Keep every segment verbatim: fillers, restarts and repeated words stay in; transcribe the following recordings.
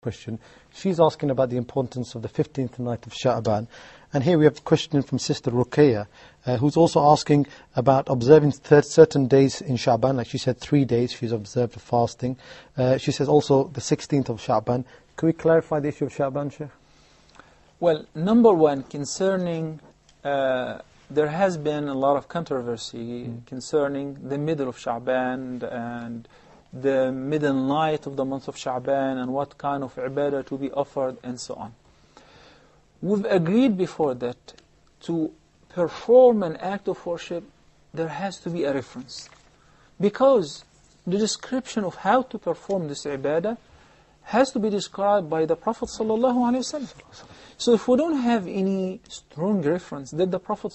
question. She's asking about the importance of the fifteenth night of Sha'ban. And here we have a question from Sister Ruqayya, uh, who's also asking about observing th certain days in Sha'ban. Like she said, three days she's observed fasting. Uh, she says also the sixteenth of Sha'ban. Can we clarify the issue of Sha'ban, Sheikh? Well, number one, concerning, uh, there has been a lot of controversy mm. concerning the middle of Sha'ban and the middle night of the month of Sha'ban and what kind of ibadah to be offered and so on. We've agreed before that to perform an act of worship, there has to be a reference. Because the description of how to perform this ibadah has to be described by the Prophet ﷺ. So if we don't have any strong reference that the Prophet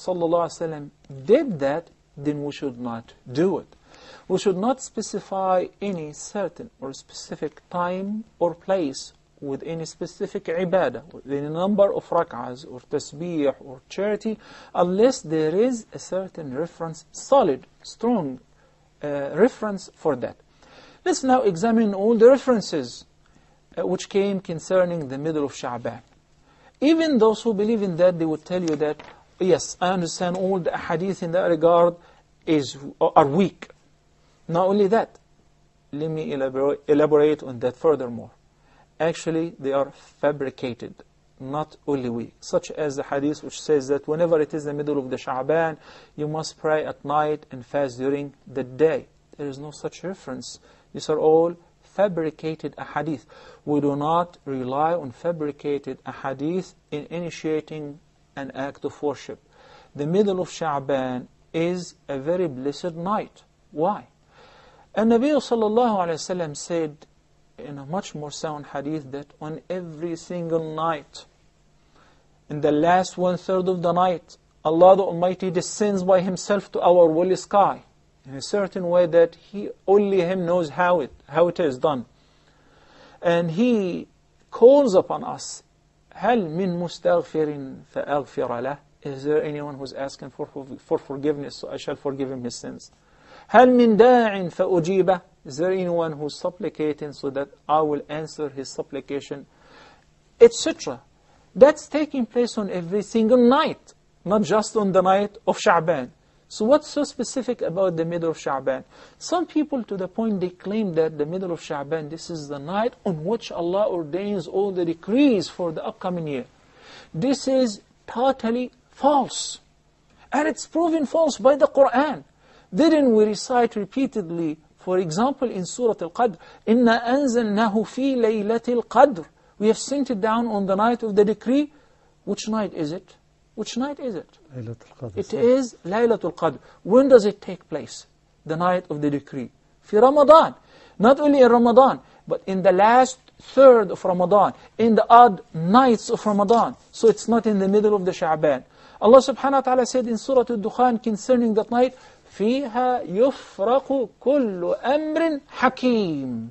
ﷺ did that, then we should not do it. We should not specify any certain or specific time or place with any specific ibadah, with any number of rak'ahs or tasbih or charity, unless there is a certain reference, solid, strong uh, reference for that. Let's now examine all the references uh, which came concerning the middle of Sha'ban. Even those who believe in that, they would tell you that, yes, I understand all the hadith in that regard is, are weak. Not only that, let me elaborate, elaborate on that furthermore. Actually, they are fabricated, not only weak. Such as the hadith which says that whenever it is the middle of the Sha'ban, you must pray at night and fast during the day. There is no such reference. These are all fabricated ahadith. We do not rely on fabricated ahadith in initiating an act of worship. The middle of Sha'ban is a very blessed night. Why? And Nabi sallallahu alayhi wa sallam said in a much more sound hadith that on every single night, in the last one-third of the night, Allah the Almighty descends by Himself to our holy sky in a certain way that He only Him knows how it, how it is done. And He calls upon us, هَلْ مِن مُسْتَغْفِرٍ فَأَغْفِرَ لَهُ. Is there anyone who's asking for, for forgiveness, so I shall forgive him his sins? هَلْ مِن دَاعٍ فَأُجِيبَهُ. Is there anyone who's supplicating so that I will answer his supplication? Etc. That's taking place on every single night, not just on the night of Sha'ban. So what's so specific about the middle of Sha'ban? Some people to the point they claim that the middle of Sha'ban, this is the night on which Allah ordains all the decrees for the upcoming year. This is totally false. And it's proven false by the Qur'an. Didn't we recite repeatedly, for example, in Surah Al-Qadr, إِنَّا أَنزَلْنَاهُ فِي لَيْلَةِ الْقَدْرِ. We have sent it down on the night of the decree. Which night is it? Which night is it? It is Laylatul Qadr. When does it take place? The night of the decree. في Ramadan. Not only in Ramadan, but in the last third of Ramadan, in the odd nights of Ramadan. So it's not in the middle of the Sha'ban. Allah subhanahu wa ta'ala said in Surah Al-Dukhan concerning that night, فِيهَا يُفْرَقُ كُلُّ أَمْرٍ حَكِيمٍ.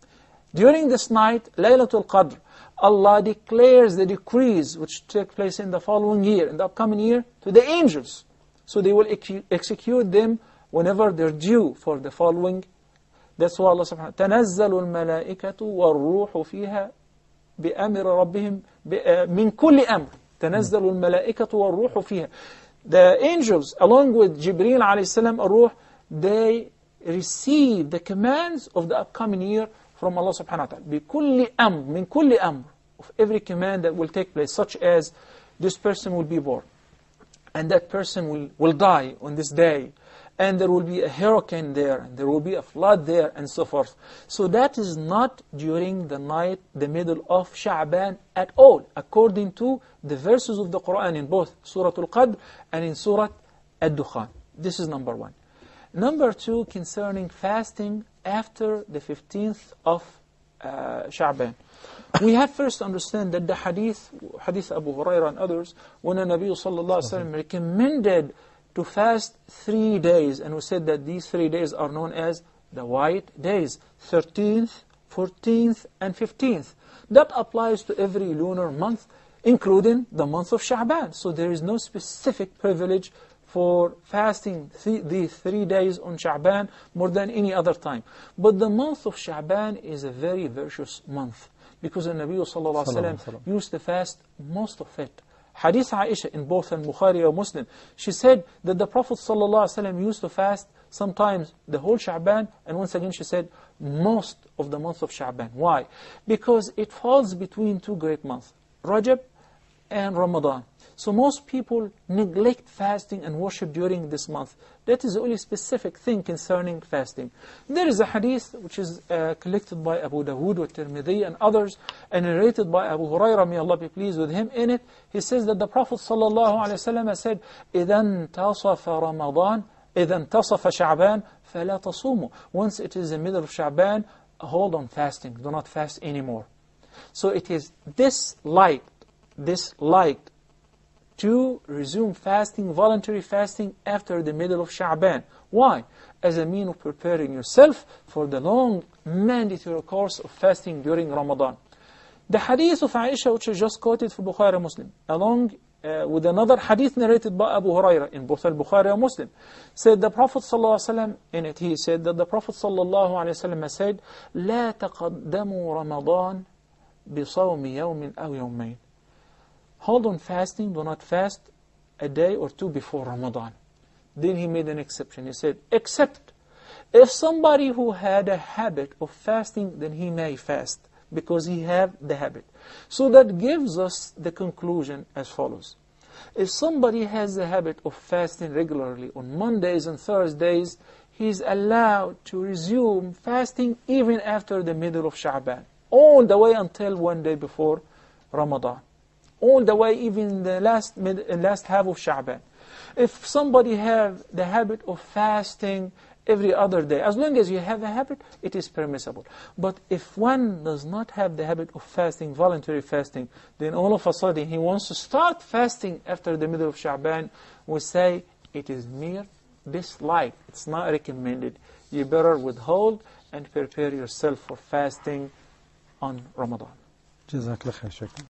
During this night, Laylatul Qadr, Allah declares the decrees which take place in the following year, in the upcoming year, to the angels. So they will ex execute them whenever they're due for the following. That's why Allah subhanahu wa ta'ala, تَنَزَّلُ الْمَلَائِكَةُ وَالرُّوحُ فِيهَا بِأَمْرِ رَبِّهِمْ مِنْ كُلِّ أَمْرٍ. تَنَزَّلُ الْمَلَائِكَةُ وَالرُّوحُ فِيهَا. The angels, along with Jibreel alayhi salam, ar-Ruh, they receive the commands of the upcoming year from Allah subhanahu wa ta'ala. بِكُلِّ أَمْرٍ مِنْ كُلِّ أَمْرٍ. Of every command that will take place, such as this person will be born, and that person will, will die on this day, and there will be a hurricane there, and there will be a flood there, and so forth. So that is not during the night, the middle of Sha'ban at all, according to the verses of the Qur'an in both Surah Al-Qadr and in Surah Ad-Dukhan. This is number one. Number two, concerning fasting after the fifteenth of uh, Sha'ban. We have first to understand that the hadith, hadith Abu Hurairah and others, when the Nabi sallallahu alaihi wasallam recommended to fast three days, and we said that these three days are known as the white days, thirteenth, fourteenth, and fifteenth. That applies to every lunar month, including the month of Sha'ban. So there is no specific privilege for fasting th these three days on Sha'ban more than any other time. But the month of Sha'ban is a very virtuous month. because the Nabi sallallahu alaihi Sallallahu wasallam alaihi wasallam. used to fast most of it. Hadith Aisha in both al-Bukhari or Muslim, she said that the Prophet sallallahu alaihi wasallam used to fast sometimes the whole Sha'ban, and once again she said most of the month of Sha'ban. Why? Because it falls between two great months, Rajab and Ramadan. So most people neglect fasting and worship during this month. That is the only specific thing concerning fasting. There is a hadith which is uh, collected by Abu Dawood, Tirmidhi and others, and narrated by Abu Hurairah, may Allah be pleased with him. In it, he says that the Prophet ﷺ said, إِذَا انْتَصَفَ رَمَضَانَ إِذَا انْتَصَفَ شَعْبَانَ فَلَا تَصُومُوا. Once it is the middle of Sha'ban, hold on fasting, do not fast anymore. So it is disliked, disliked to resume fasting, voluntary fasting, after the middle of Sha'ban. Why? As a mean of preparing yourself for the long mandatory course of fasting during Ramadan. The hadith of Aisha, which I just quoted for Bukhari Muslim, along uh, with another hadith narrated by Abu Hurairah in both al-Bukhari and Muslim, said the Prophet ﷺ, in it he said that the Prophet ﷺ said, لا تقدموا رمضان بصوم يوم أو يومين. Hold on fasting, do not fast a day or two before Ramadan. Then he made an exception. He said, except if somebody who had a habit of fasting, then he may fast, because he have the habit. So that gives us the conclusion as follows. If somebody has the habit of fasting regularly on Mondays and Thursdays, he is allowed to resume fasting even after the middle of Sha'ban, all the way until one day before Ramadan, all the way even in the last, mid, last half of Sha'ban. If somebody have the habit of fasting every other day, as long as you have a habit, it is permissible. But if one does not have the habit of fasting, voluntary fasting, then all of a sudden he wants to start fasting after the middle of Sha'ban, we say it is mere dislike. It's not recommended. You better withhold and prepare yourself for fasting on Ramadan. Jazakallah khair, Shaykh.